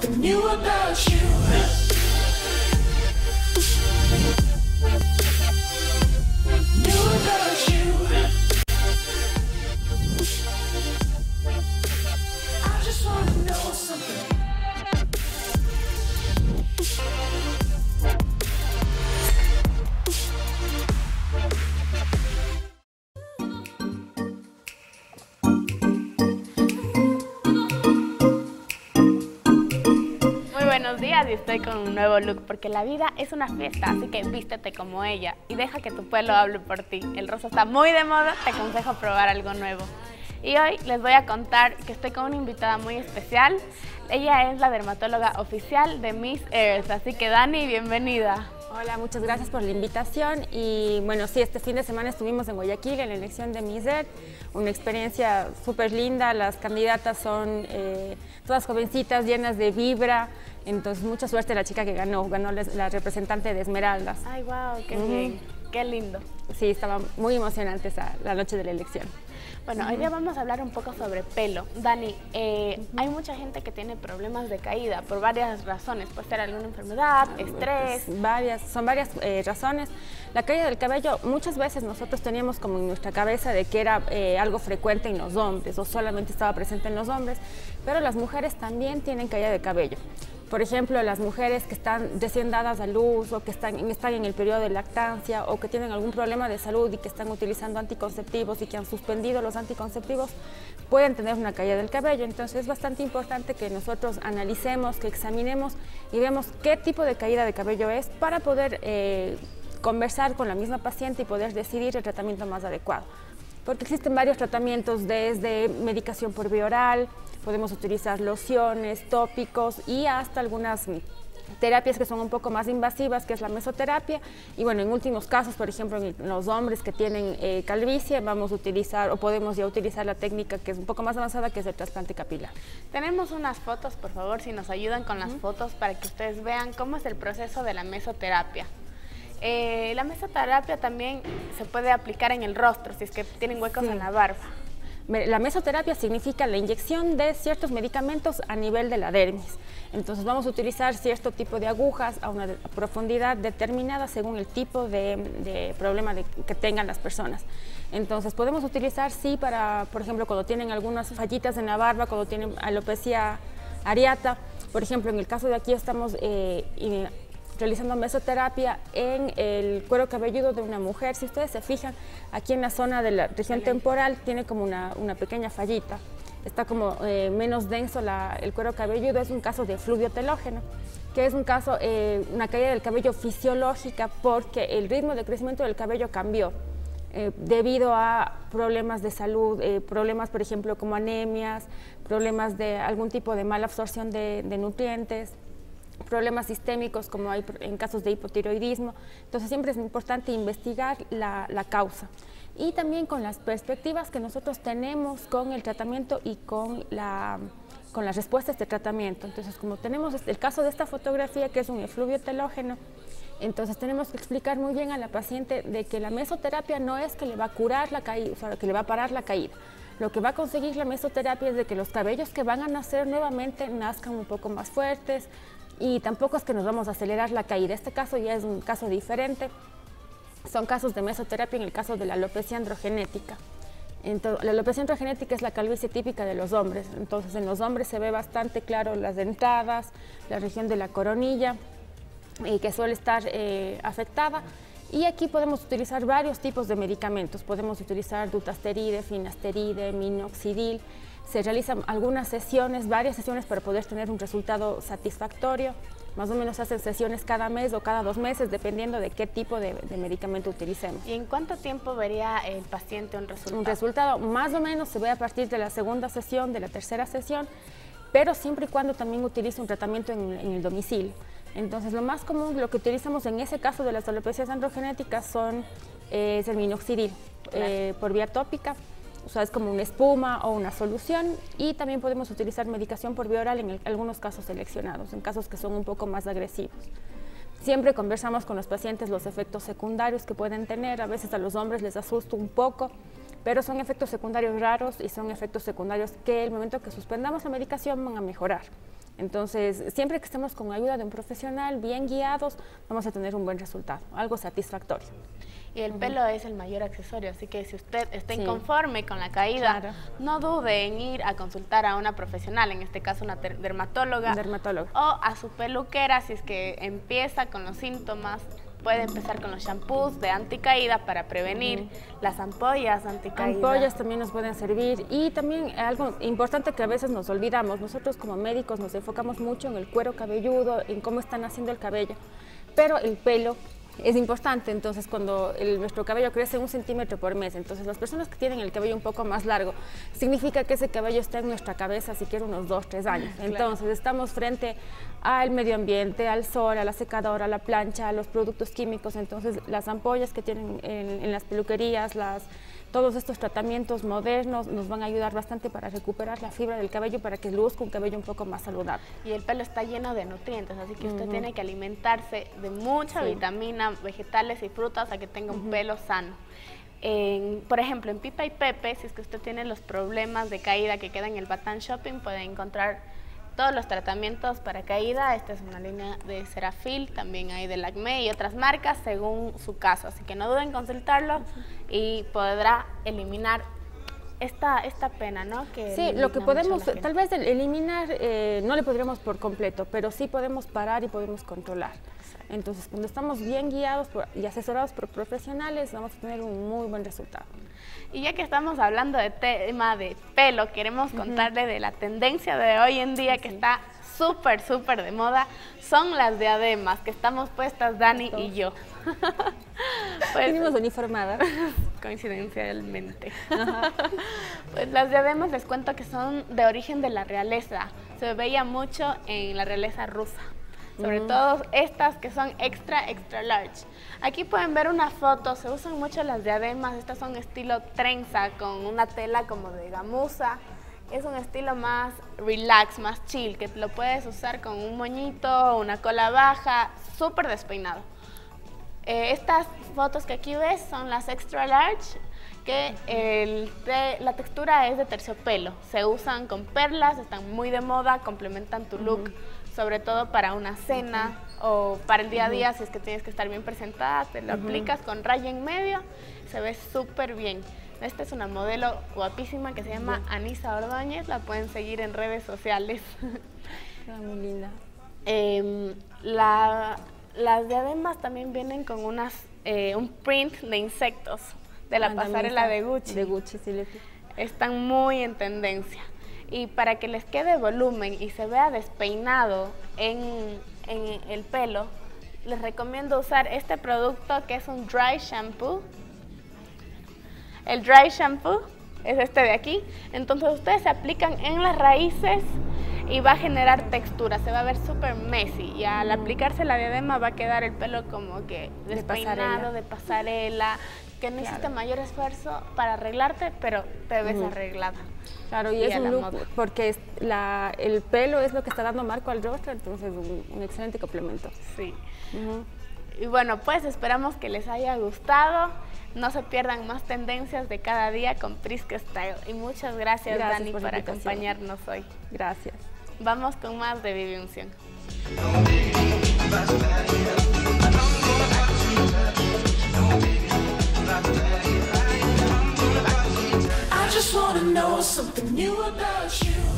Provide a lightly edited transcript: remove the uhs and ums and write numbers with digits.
knew about you. Knew about you. I just wanna know something. Buenos días y estoy con un nuevo look porque la vida es una fiesta, así que vístete como ella y deja que tu pelo hable por ti. El rosa está muy de moda, te aconsejo probar algo nuevo. Y hoy les voy a contar que estoy con una invitada muy especial. Ella es la dermatóloga oficial de Miss Earth, así que Dani, bienvenida. Hola, muchas gracias por la invitación y bueno, sí, este fin de semana estuvimos en Guayaquil en la elección de Miss Earth, una experiencia súper linda, las candidatas son todas jovencitas, llenas de vibra, entonces mucha suerte la chica que ganó la representante de Esmeraldas. Ay, wow, qué bien, qué lindo. Sí, estaba muy emocionante la noche de la elección. Bueno, hoy día vamos a hablar un poco sobre pelo. Dani, hay mucha gente que tiene problemas de caída por varias razones. Puede ser alguna enfermedad, estrés. Son varias razones. La caída del cabello, muchas veces nosotros teníamos como en nuestra cabeza de que era algo frecuente en los hombres o solamente estaba presente en los hombres, pero las mujeres también tienen caída de cabello. Por ejemplo, las mujeres que están recién dadas a luz o que están en el periodo de lactancia o que tienen algún problema de salud y que están utilizando anticonceptivos y que han suspendido los anticonceptivos, pueden tener una caída del cabello. Entonces es bastante importante que nosotros analicemos, que examinemos y vemos qué tipo de caída de cabello es para poder conversar con la misma paciente y poder decidir el tratamiento más adecuado. Porque existen varios tratamientos, desde medicación por vía oral, podemos utilizar lociones, tópicos y hasta algunas terapias que son un poco más invasivas, que es la mesoterapia. Y bueno, en últimos casos, por ejemplo, en los hombres que tienen calvicie, vamos a utilizar o podemos ya utilizar la técnica que es un poco más avanzada, que es el trasplante capilar. Tenemos unas fotos, por favor, si nos ayudan con las fotos para que ustedes vean cómo es el proceso de la mesoterapia. La mesoterapia también se puede aplicar en el rostro, si es que tienen huecos en la barba. La mesoterapia significa la inyección de ciertos medicamentos a nivel de la dermis. Entonces vamos a utilizar cierto tipo de agujas a una profundidad determinada según el tipo de problema que tengan las personas. Entonces podemos utilizar, sí, para, por ejemplo, cuando tienen algunas fallitas en la barba, cuando tienen alopecia areata. Por ejemplo, en el caso de aquí estamos realizando mesoterapia en el cuero cabelludo de una mujer. Si ustedes se fijan, aquí en la zona de la región temporal tiene como una pequeña fallita. Está como menos denso el cuero cabelludo. Es un caso de fluvio telógeno, que es un caso, una caída del cabello fisiológica porque el ritmo de crecimiento del cabello cambió debido a problemas de salud, problemas, por ejemplo, como anemias, problemas de algún tipo de mala absorción de nutrientes, problemas sistémicos como hay en casos de hipotiroidismo. Entonces siempre es importante investigar la causa y también con las perspectivas que nosotros tenemos con el tratamiento y con las respuestas de tratamiento. Entonces, como tenemos el caso de esta fotografía, que es un efluvio telógeno, entonces tenemos que explicar muy bien a la paciente de que la mesoterapia no es que le va a curar la caída, o sea, que le va a parar la caída. Lo que va a conseguir la mesoterapia es de que los cabellos que van a nacer nuevamente nazcan un poco más fuertes, y tampoco es que nos vamos a acelerar la caída. Este caso ya es un caso diferente. Son casos de mesoterapia en el caso de la alopecia androgenética. Entonces, la alopecia androgenética es la calvicie típica de los hombres. Entonces, en los hombres se ve bastante claro las dentadas, la región de la coronilla, que suele estar afectada. Y aquí podemos utilizar varios tipos de medicamentos. Podemos utilizar dutasteride, finasteride, minoxidil. Se realizan algunas sesiones, varias sesiones para poder tener un resultado satisfactorio. Más o menos hacen sesiones cada mes o cada 2 meses, dependiendo de qué tipo de medicamento utilicemos. ¿Y en cuánto tiempo vería el paciente un resultado? Un resultado más o menos se ve a partir de la segunda sesión, de la tercera sesión, pero siempre y cuando también utilice un tratamiento en el domicilio. Entonces, lo más común, lo que utilizamos en ese caso de las alopecias androgenéticas es el minoxidil por vía tópica. O sea, es como una espuma o una solución, y también podemos utilizar medicación por vía oral en algunos casos seleccionados, en casos que son un poco más agresivos. Siempre conversamos con los pacientes los efectos secundarios que pueden tener. A veces a los hombres les asusta un poco, pero son efectos secundarios raros y son efectos secundarios que el momento que suspendamos la medicación van a mejorar. Entonces, siempre que estemos con ayuda de un profesional, bien guiados, vamos a tener un buen resultado, algo satisfactorio. Y el pelo es el mayor accesorio, así que si usted está Sí. inconforme con la caída, Claro. no dude en ir a consultar a una profesional, en este caso una dermatóloga, Dermatólogo. o a su peluquera si es que empieza con los síntomas. Puede empezar con los shampoos de anticaída para prevenir, las ampollas anticaída. Ampollas también nos pueden servir y también algo importante que a veces nos olvidamos, nosotros como médicos nos enfocamos mucho en el cuero cabelludo, en cómo están haciendo el cabello, pero el pelo es importante. Entonces cuando nuestro cabello crece 1 centímetro por mes, entonces las personas que tienen el cabello un poco más largo, significa que ese cabello está en nuestra cabeza siquiera unos 2, 3 años. Entonces estamos frente al medio ambiente, al sol, a la secadora, a la plancha, a los productos químicos. Entonces las ampollas que tienen en las peluquerías, todos estos tratamientos modernos nos van a ayudar bastante para recuperar la fibra del cabello, para que luzca un cabello un poco más saludable. Y el pelo está lleno de nutrientes, así que usted tiene que alimentarse de mucha vitamina, vegetales y frutas para que tenga un pelo sano. Por ejemplo, en Pipa y Pepe, si es que usted tiene los problemas de caída que queda en el Batán Shopping, puede encontrar todos los tratamientos para caída. Esta es una línea de Cerafil, también hay de Lakmé y otras marcas según su caso, así que no duden en consultarlo y podrá eliminar esta pena, ¿no? Que Sí, elimina lo que mucho podemos, la gente. tal vez eliminar, no le podríamos por completo, pero sí podemos parar y podemos controlar. Entonces, cuando estamos bien guiados y asesorados por profesionales, vamos a tener un muy buen resultado. Y ya que estamos hablando de tema de pelo, queremos contarle de la tendencia de hoy en día que está súper, súper de moda, son las diademas que estamos puestas Dani y yo. Pues, Venimos uniformadas. coincidencialmente. Pues las diademas les cuento que son de origen de la realeza. Se veía mucho en la realeza rusa. Sobre todo estas que son extra large. Aquí pueden ver una foto, se usan mucho las diademas, estas son estilo trenza con una tela como de gamuza. Es un estilo más relax, más chill, que lo puedes usar con un moñito, una cola baja, súper despeinado. Estas fotos que aquí ves son las extra large, que la textura es de terciopelo. Se usan con perlas, están muy de moda, complementan tu look, sobre todo para una cena o para el día a día, si es que tienes que estar bien presentada, te lo aplicas con raya en medio, se ve súper bien. Esta es una modelo guapísima que se llama Anisa Ordóñez, la pueden seguir en redes sociales. Está muy linda. Las diademas también vienen con un print de insectos de la pasarela de Gucci. De Gucci, sí. Están muy en tendencia. Y para que les quede volumen y se vea despeinado en el pelo, les recomiendo usar este producto que es un dry shampoo. El dry shampoo es este de aquí. Entonces ustedes se aplican en las raíces y va a generar textura, se va a ver súper messy. Y al aplicarse la diadema va a quedar el pelo como que despeinado, de pasarela, que necesita mayor esfuerzo para arreglarte, pero te ves arreglada. Claro, y Y es a un la look, moda. porque el pelo es lo que está dando marco al rostro, entonces un excelente complemento. Sí. Y bueno, pues esperamos que les haya gustado. No se pierdan más tendencias de cada día con Prisca Style. Y muchas gracias, Dani, por la por invitación. acompañarnos hoy. Gracias. Vamos con más de Vive Unción. I just wanna know something new about you.